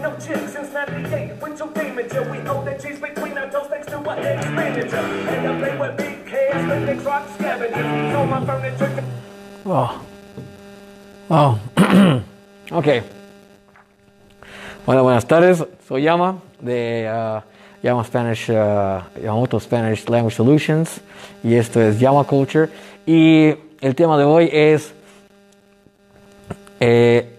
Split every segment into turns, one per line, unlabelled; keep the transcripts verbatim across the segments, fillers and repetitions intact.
no chick since ninety-eight. With your demon till we hold the cheese between our toes thanks to our expenditure. And I play with big heads, with the rock scavengers. So my furniture.
Oh. Oh. Ok. Hola, buenas tardes. Soy Yama de uh, Yama Spanish, uh, Yamamoto Spanish Language Solutions. Y esto es Yama Culture. Y el tema de hoy es eh,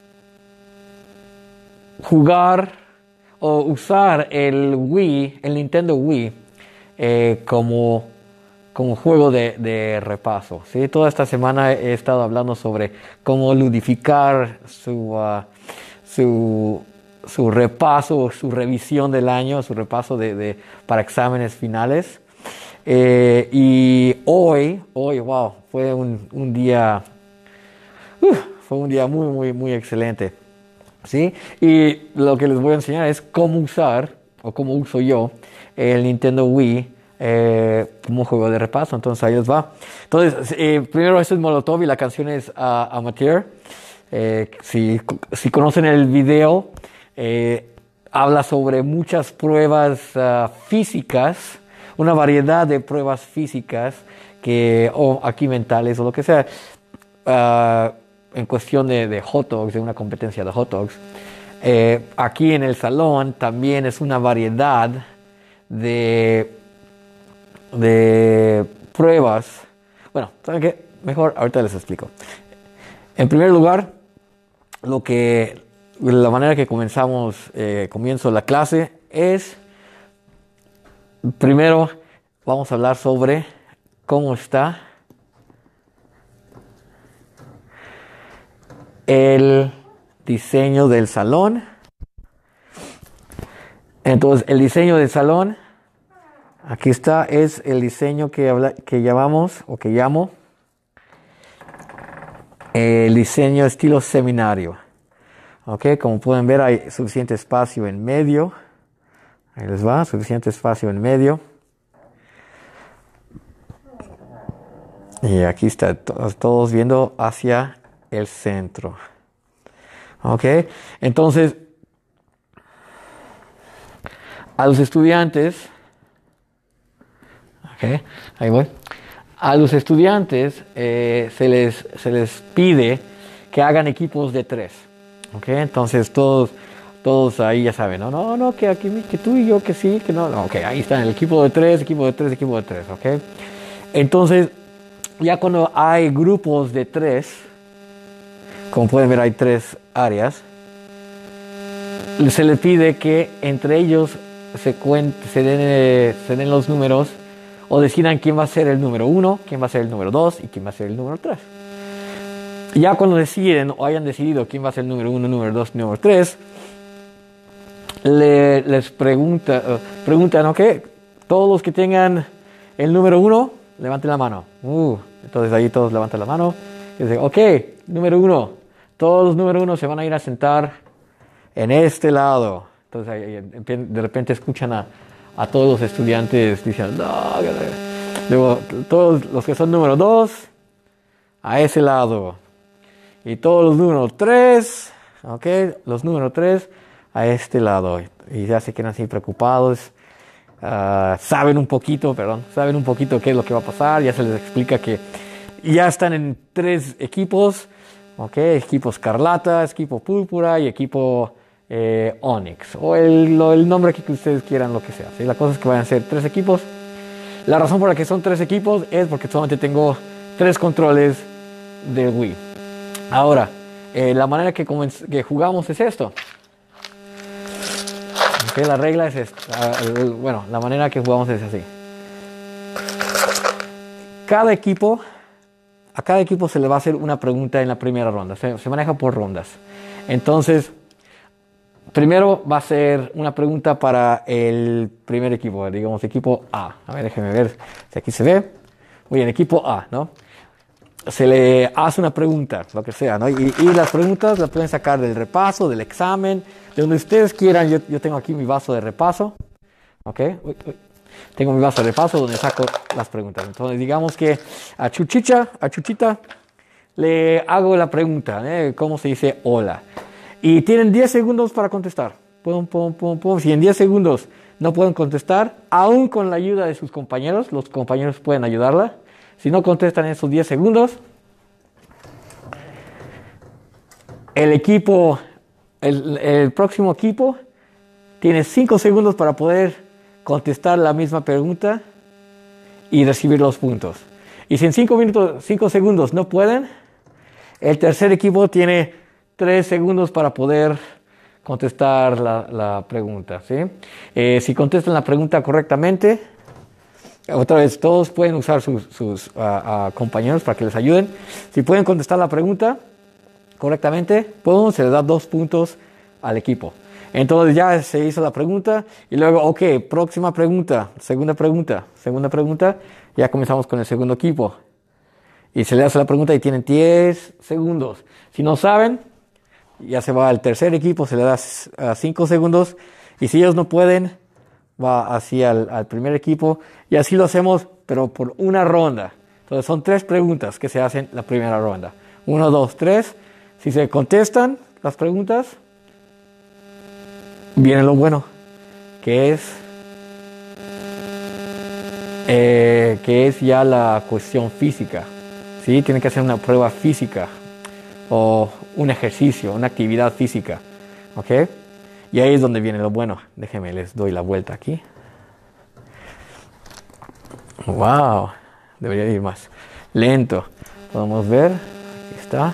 jugar o usar el Wii, el Nintendo Wii, eh, como, como juego de, de repaso. ¿Sí? Toda esta semana he estado hablando sobre cómo ludificar su, uh, su, su repaso, su revisión del año, su repaso de, de, para exámenes finales. Eh, y hoy, hoy, wow, fue un, un día, uh, fue un día muy, muy, muy excelente. ¿Sí? Y lo que les voy a enseñar es cómo usar, o cómo uso yo, el Nintendo Wii eh, como juego de repaso. Entonces ahí les va. Entonces, eh, primero este es Molotov y la canción es uh, Amateur. Eh, si, si conocen el video, eh, habla sobre muchas pruebas uh, físicas, una variedad de pruebas físicas, que, o aquí mentales o lo que sea, uh, en cuestión de, de hot dogs, de una competencia de hot dogs. Eh, aquí en el salón también es una variedad de, de pruebas. Bueno, ¿saben qué? Mejor ahorita les explico. En primer lugar, lo que, la manera que comenzamos, eh, comienzo la clase es, primero vamos a hablar sobre cómo está el diseño del salón. Entonces, el diseño del salón, aquí está, es el diseño que, habla, que llamamos, o que llamo, el diseño estilo seminario. Ok, como pueden ver, hay suficiente espacio en medio. Ahí les va, suficiente espacio en medio. Y aquí está, todos viendo hacia el centro. Ok, entonces a los estudiantes, ok, ahí voy, a los estudiantes eh, se les se les pide que hagan equipos de tres. Ok, entonces todos todos ahí ya saben, no, no, no, que aquí que tú y yo que sí, que no, no, ok, ahí están el equipo de tres, equipo de tres, equipo de tres, ok. Entonces ya cuando hay grupos de tres, como pueden ver hay tres áreas, se les pide que entre ellos se, cuente, se, den, eh, se den los números o decidan quién va a ser el número uno, quién va a ser el número dos y quién va a ser el número tres. Y ya cuando deciden o hayan decidido quién va a ser el número uno, número dos, número tres, le, les pregunta, uh, preguntan, ok, todos los que tengan el número uno, levanten la mano. Uh, entonces ahí todos levantan la mano y dicen, ok, número uno, todos los número uno se van a ir a sentar en este lado. Entonces ahí, de repente escuchan a, a todos los estudiantes diciendo, no, luego todos los que son número dos a ese lado. Y todos los números tres, ok, los números tres a este lado. Y ya se quedan así preocupados. Uh, saben un poquito, perdón, saben un poquito qué es lo que va a pasar. Ya se les explica que ya están en tres equipos, ok, equipo escarlata, equipo púrpura y equipo eh, Onyx, o el, lo, el nombre que ustedes quieran, lo que sea. ¿Sí? La cosa es que van a ser tres equipos. La razón por la que son tres equipos es porque solamente tengo tres controles del Wii. Ahora, eh, la manera que, que jugamos es esto. Okay, la regla es esta. Bueno, la manera que jugamos es así. Cada equipo, a cada equipo se le va a hacer una pregunta en la primera ronda. Se, se maneja por rondas. Entonces, primero va a ser una pregunta para el primer equipo, digamos equipo A. A ver, déjenme ver si aquí se ve. Muy bien, equipo A, ¿no? Se le hace una pregunta, lo que sea, ¿no? Y, y las preguntas las pueden sacar del repaso, del examen, de donde ustedes quieran. Yo, yo tengo aquí mi vaso de repaso, ¿ok? Uy, uy. Tengo mi vaso de repaso donde saco las preguntas. Entonces, digamos que a Chuchicha, a Chuchita, le hago la pregunta, ¿eh? ¿Cómo se dice hola? Y tienen diez segundos para contestar. Pum, pum, pum, pum. Si en diez segundos no pueden contestar, aún con la ayuda de sus compañeros, los compañeros pueden ayudarla. Si no contestan en esos diez segundos, el equipo, el, el próximo equipo, tiene cinco segundos para poder contestar la misma pregunta y recibir los puntos. Y si en cinco minutos, cinco segundos no pueden, el tercer equipo tiene tres segundos para poder contestar la, la pregunta, ¿sí? Eh, si contestan la pregunta correctamente, otra vez todos pueden usar sus, sus uh, uh, compañeros para que les ayuden. Si pueden contestar la pregunta correctamente, pues se les da dos puntos al equipo. Entonces ya se hizo la pregunta y luego, ok, próxima pregunta, segunda pregunta, segunda pregunta, ya comenzamos con el segundo equipo. Y se le hace la pregunta y tienen diez segundos. Si no saben, ya se va al tercer equipo, se le da cinco segundos. Y si ellos no pueden, va hacia el al primer equipo. Y así lo hacemos, pero por una ronda. Entonces son tres preguntas que se hacen la primera ronda. Uno, dos, tres. Si se contestan las preguntas, viene lo bueno, que es, eh, que es ya la cuestión física. ¿Sí? Tienen que hacer una prueba física o un ejercicio, una actividad física. ¿Ok? Y ahí es donde viene lo bueno. Déjenme, les doy la vuelta aquí. ¡Wow! Debería ir más lento. Podemos ver. Aquí está.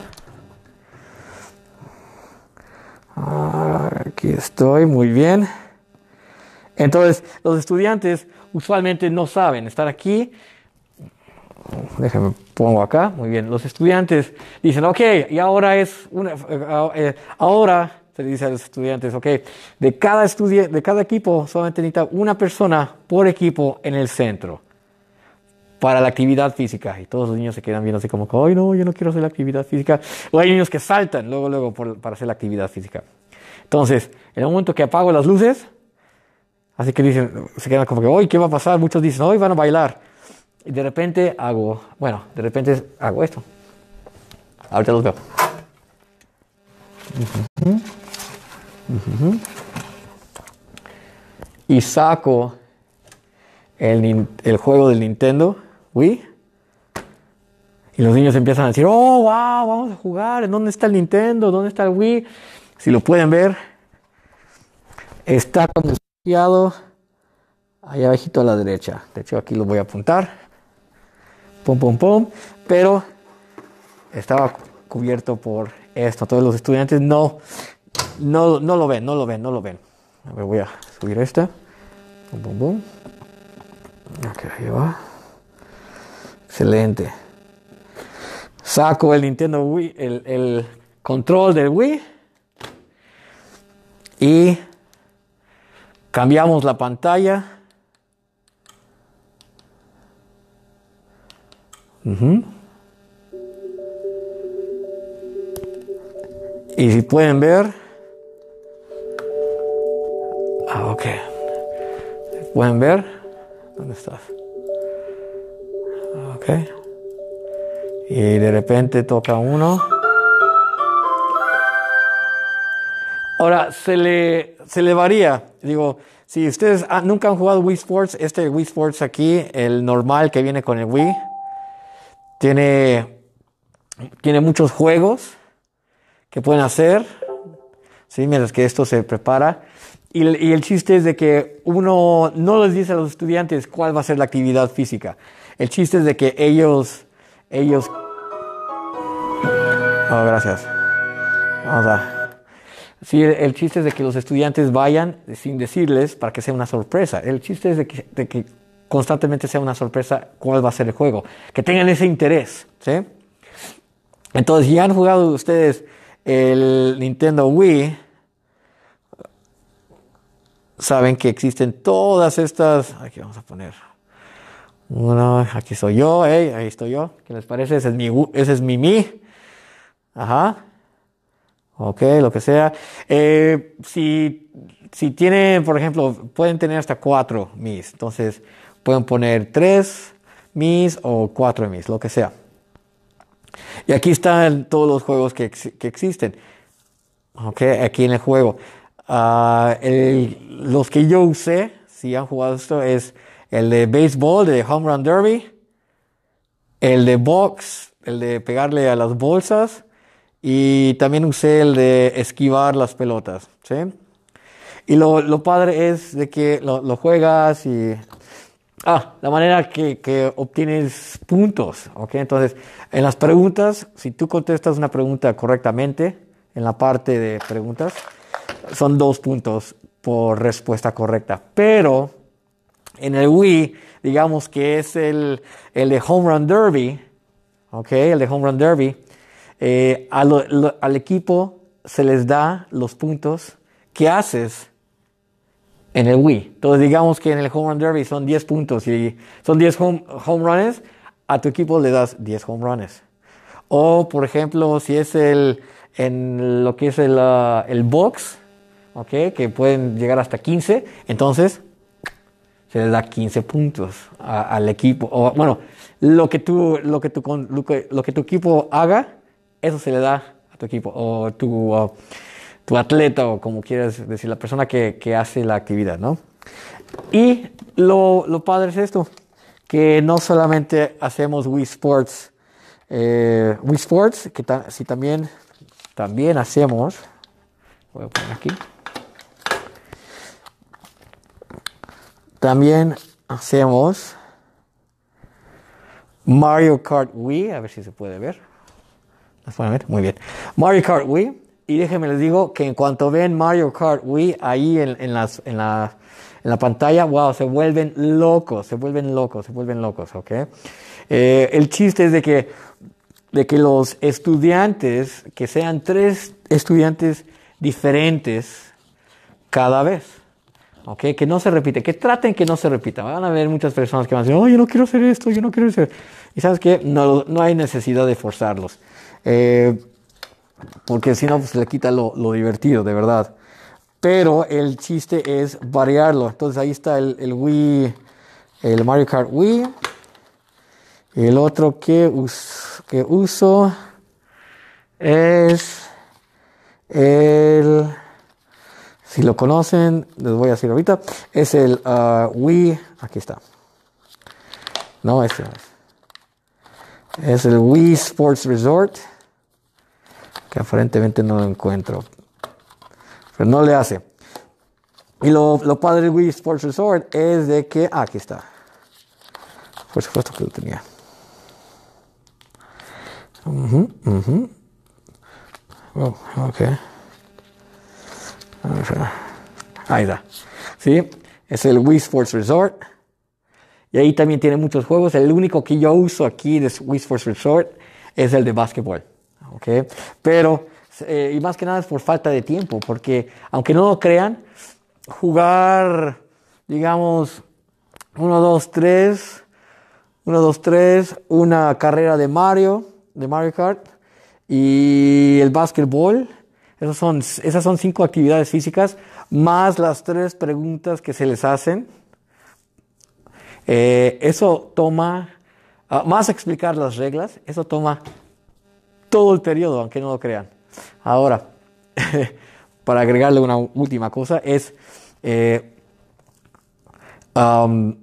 Aquí estoy, muy bien. Entonces, los estudiantes usualmente no saben estar aquí. Déjenme pongo acá, muy bien. Los estudiantes dicen, ok, y ahora es una, eh, ahora se dice a los estudiantes, ok, de cada estudi- de cada equipo solamente necesita una persona por equipo en el centro para la actividad física. Y todos los niños se quedan viendo así como, ay no, yo no quiero hacer la actividad física. O hay niños que saltan luego, luego por, para hacer la actividad física. Entonces, en el momento que apago las luces, así que dicen, se quedan como que, hoy, ¿qué va a pasar? Muchos dicen, hoy van a bailar. Y de repente hago, bueno, de repente hago esto. Ahorita los veo. Uh-huh. Uh-huh. Y saco el, el juego del Nintendo Wii. Y los niños empiezan a decir, oh, wow, vamos a jugar. ¿En dónde está el Nintendo? ¿Dónde está el Wii? Si lo pueden ver, está como desbloqueado ahí abajito a la derecha. De hecho, aquí lo voy a apuntar. Pum, pum, pum. Pero estaba cubierto por esto. Todos los estudiantes no, no, no lo ven, no lo ven, no lo ven. A ver, voy a subir esta. Pum, pum, pum. Ok, ahí va. Excelente. Saco el Nintendo Wii, el, el control del Wii. Y cambiamos la pantalla. Uh-huh. Y si pueden ver, ah, ok, pueden ver, ¿dónde estás? Ok, y de repente toca uno. Ahora se le se le varía, digo, si ustedes ah, nunca han jugado Wii Sports, este Wii Sports aquí, el normal que viene con el Wii, tiene tiene muchos juegos que pueden hacer, ¿sí? Mientras que esto se prepara. Y, y el chiste es de que uno no les dice a los estudiantes cuál va a ser la actividad física. El chiste es de que ellos... ellos oh, gracias. Vamos a... Sí, el, el chiste es de que los estudiantes vayan sin decirles para que sea una sorpresa. El chiste es de que, de que constantemente sea una sorpresa cuál va a ser el juego. Que tengan ese interés, ¿sí? Entonces, ya han jugado ustedes el Nintendo Wii, saben que existen todas estas, aquí vamos a poner uno, aquí soy yo, hey, ahí estoy yo, ¿qué les parece? Ese es mi, ese es mi Mi, ajá, ok, lo que sea. Eh, si, si tienen, por ejemplo, pueden tener hasta cuatro Mis, entonces pueden poner tres Mis o cuatro Mis, lo que sea. Y aquí están todos los juegos que, que existen. Okay, aquí en el juego. Uh, el, los que yo usé, si han jugado esto, es el de béisbol, de Home Run Derby, el de box, el de pegarle a las bolsas, y también usé el de esquivar las pelotas, ¿sí? Y lo, lo padre es de que lo, lo juegas y... Ah, la manera que, que obtienes puntos, ¿ok? Entonces, en las preguntas, si tú contestas una pregunta correctamente, en la parte de preguntas, son dos puntos por respuesta correcta. Pero en el Wii, digamos que es el, el de Home Run Derby, ¿ok? El de Home Run Derby, eh, a lo, lo, al equipo se les da los puntos que haces en el Wii. Entonces digamos que en el Home Run Derby son diez puntos y son diez home, home runs, a tu equipo le das diez home runs. O por ejemplo, si es el en lo que es el, uh, el box, ¿ok? Que pueden llegar hasta quince, entonces se les da quince puntos a, al equipo. O bueno, lo que tú, lo que tu, lo que, lo que tu equipo haga, eso se le da a tu equipo. O tu, uh, tu atleta, o como quieras decir, la persona que, que hace la actividad, ¿no? Y lo, lo padre es esto, que no solamente hacemos Wii Sports, eh, Wii Sports, que ta, si también, también hacemos, voy a poner aquí, también hacemos Mario Kart Wii, a ver si se puede ver, muy bien, Mario Kart Wii. Y déjenme les digo que en cuanto ven Mario Kart Wii ahí en, en, las, en, la, en la pantalla, wow, se vuelven locos, se vuelven locos, se vuelven locos, ¿ok? Eh, el chiste es de que, de que los estudiantes, que sean tres estudiantes diferentes cada vez, ¿ok? Que no se repite, que traten que no se repita. Van a haber muchas personas que van a decir, oh, yo no quiero hacer esto, yo no quiero hacer. Y ¿sabes qué? No, no hay necesidad de forzarlos. Eh... Porque si no, pues le quita lo, lo divertido, de verdad. Pero el chiste es variarlo. Entonces ahí está el, el Wii, el Mario Kart Wii. El otro que, us, que uso es el, si lo conocen, les voy a decir ahorita, es el uh, Wii, aquí está. No, este no es. Es el Wii Sports Resort, que aparentemente no lo encuentro, pero no le hace. Y lo, lo padre del Wii Sports Resort es de que, ah, aquí está, por supuesto que lo tenía. Uh-huh, uh-huh. Oh, ok. Ahí está. Sí, es el Wii Sports Resort. Y ahí también tiene muchos juegos. El único que yo uso aquí de Wii Sports Resort es el de básquetbol. Okay. Pero, eh, y más que nada es por falta de tiempo, porque aunque no lo crean, jugar, digamos, uno, dos, tres, uno, dos, tres, una carrera de Mario, de Mario Kart, y el básquetbol, esos son, esas son cinco actividades físicas, más las tres preguntas que se les hacen. Eh, eso toma, uh, más explicar las reglas, eso toma todo el periodo, aunque no lo crean. Ahora, para agregarle una última cosa, es eh, um,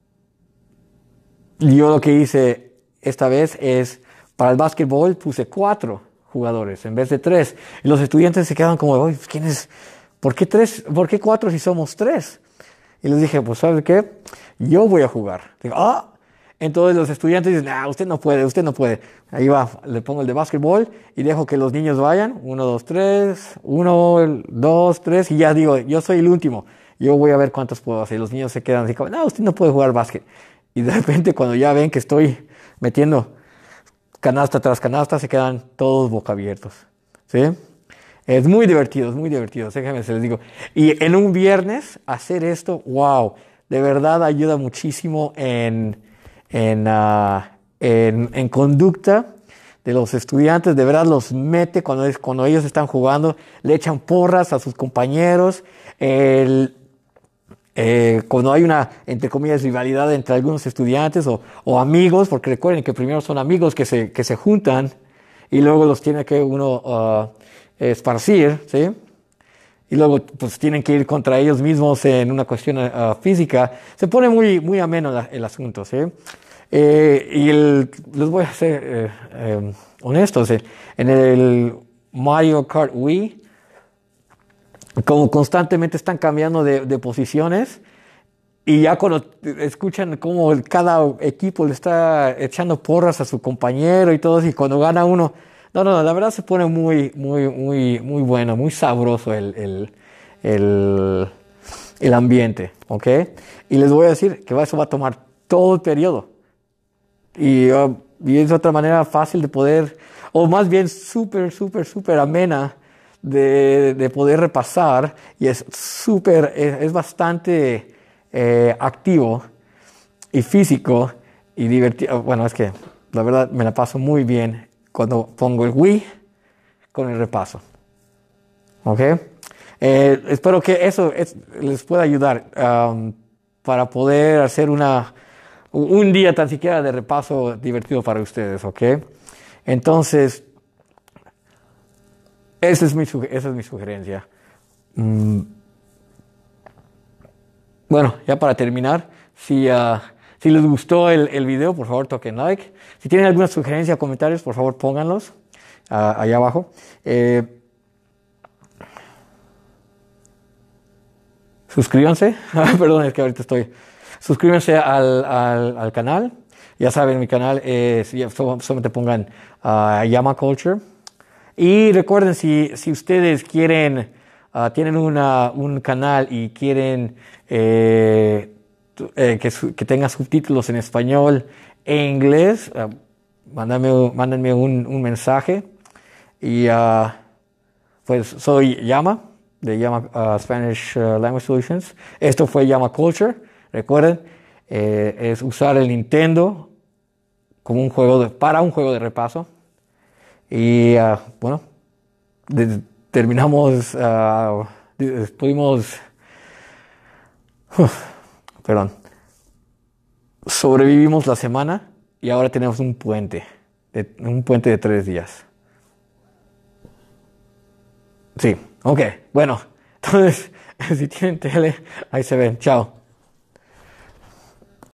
yo lo que hice esta vez es, para el básquetbol puse cuatro jugadores en vez de tres. Y los estudiantes se quedaban como, oye, ¿quién es? ¿Por qué tres? ¿Por qué cuatro si somos tres? Y les dije, pues, ¿sabe qué? Yo voy a jugar. Digo, ah, entonces los estudiantes dicen, ah, usted no puede, usted no puede. Ahí va, le pongo el de básquetbol y dejo que los niños vayan. Uno, dos, tres, uno, dos, tres. Y ya digo, yo soy el último. Yo voy a ver cuántos puedo hacer. Y los niños se quedan así como, no, usted no puede jugar básquet. Y de repente cuando ya ven que estoy metiendo canasta tras canasta, se quedan todos boca abiertos. ¿Sí? Es muy divertido, es muy divertido. Déjenme se les digo. Y en un viernes hacer esto, wow, de verdad ayuda muchísimo en... En, uh, en, en conducta de los estudiantes, de verdad los mete cuando, es, cuando ellos están jugando, le echan porras a sus compañeros, el, eh, cuando hay una, entre comillas, rivalidad entre algunos estudiantes o, o amigos, porque recuerden que primero son amigos que se, que se juntan y luego los tiene que uno uh, esparcir, ¿sí? Y luego pues tienen que ir contra ellos mismos en una cuestión uh, física. Se pone muy, muy ameno la, el asunto, ¿sí? Eh, y el, les voy a ser eh, eh, honestos, ¿sí? En el Mario Kart Wii, como constantemente están cambiando de, de posiciones, y ya cuando escuchan cómo cada equipo le está echando porras a su compañero y todo, y cuando gana uno, no, no, la verdad se pone muy, muy, muy, muy bueno, muy sabroso el, el, el, el ambiente, ¿ok? Y les voy a decir que eso va a tomar todo el periodo. Y, uh, y es otra manera fácil de poder, o más bien súper, súper, súper amena de, de poder repasar, y es súper, es, es bastante eh, activo y físico y divertido. Bueno, es que la verdad me la paso muy bien cuando pongo el Wii con el repaso. ¿Ok? Eh, espero que eso es, les pueda ayudar um, para poder hacer una, un día tan siquiera de repaso divertido para ustedes. ¿Ok? Entonces, esa es mi, esa es mi sugerencia. Mm. Bueno, ya para terminar, si, uh, si les gustó el, el video, por favor toquen like. Si tienen alguna sugerencia o comentarios, por favor pónganlos uh, allá abajo. Eh, suscríbanse. Perdón, es que ahorita estoy. Suscríbanse al, al, al canal. Ya saben, mi canal es, solamente pongan uh, Llama Culture. Y recuerden, si, si ustedes quieren, uh, tienen una, un canal y quieren eh, eh, que, su, que tenga subtítulos en español e inglés, uh, mándame, mándenme un, un mensaje. Y uh, pues soy Llama, de Llama uh, Spanish uh, Language Solutions. Esto fue Llama Culture. Recuerden, eh, es usar el Nintendo como un juego de, para un juego de repaso. Y uh, bueno, de, terminamos, uh, de, pudimos, uf, perdón, sobrevivimos la semana y ahora tenemos un puente, de, un puente de tres días. Sí, ok, bueno, entonces, si tienen tele, ahí se ven, chao.